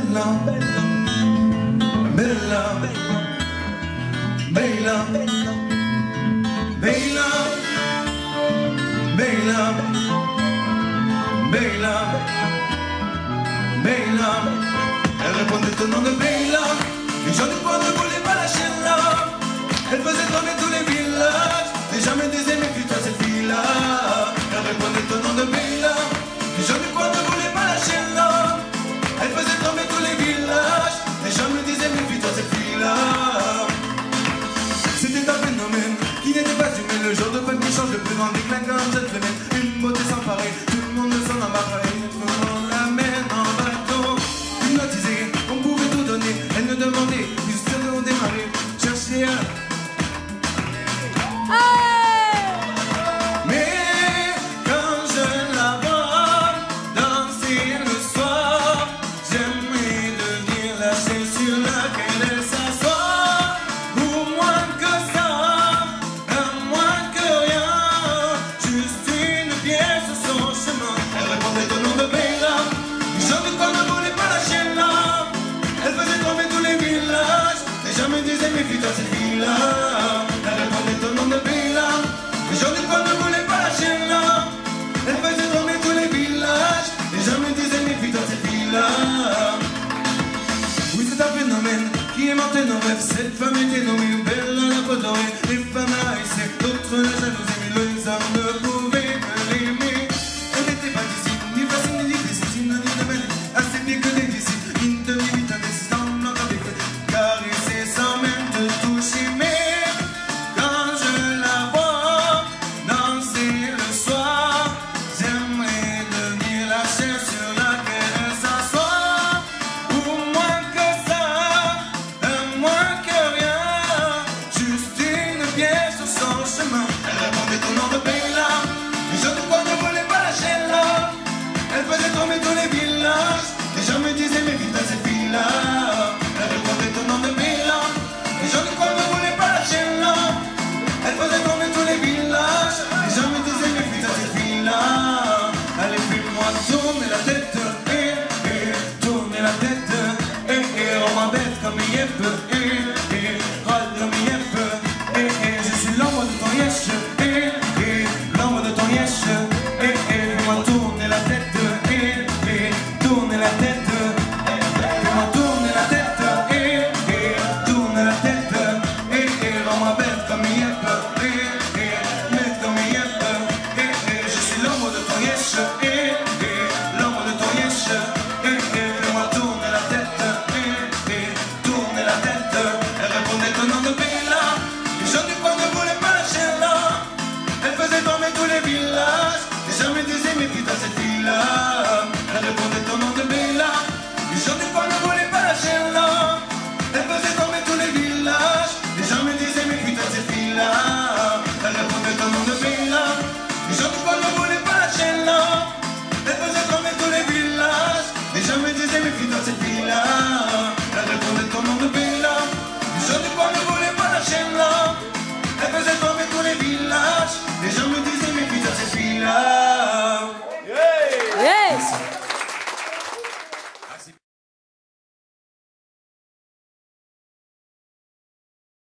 bella, bella, bella, bella, bella, bella, bella. Elle répondait au nom de Bella. Les gens du coin ne voulaient pas lâcher là. Elle faisait trembler tous les villages. Les gens me disaient méfie-toi cette fille-là. Elle répondait au nom de Bella. Les gens du coin ne voulaient pas lâcher là. Elle faisait trembler tous les villages. Les gens me disaient méfie-toi cette fille-là. C'était un phénomène qui n'était pas humain. Le genre de femme qui change de plus grand déclin comme cette fenêtre. Une beauté sans pareil, tout le monde s'en embarrasse. On l'amène en bateau, hypnotisée, on pouvait tout donner. Elle ne demandait plus que de démarrer. Chercher à... Mais quand je la vois danser le soir, j'aimerais devenir la chaise sur laquelle elle s'assoit. Pour moins que ça, à moins que rien, juste une pièce sur son chemin. Elle répondait au nom de Bella. Les gens du coin ne voulaient pas lâcher là. Elle faisait tomber tous les villages. Les gens me disaient méfie-toi cette fille-là. Elle répondait au nom de Bella. Les gens du coin ne voulaient pas lâcher là. Elle faisait tomber tous les villages. Les gens me disaient méfie-toi cette fille-là. Oui, c'est un phénomène qui aimantait nos rêves. Cette femme était nommée Bella la peau dorée. Les femmes la haïssaient, d'autres la jalousaient.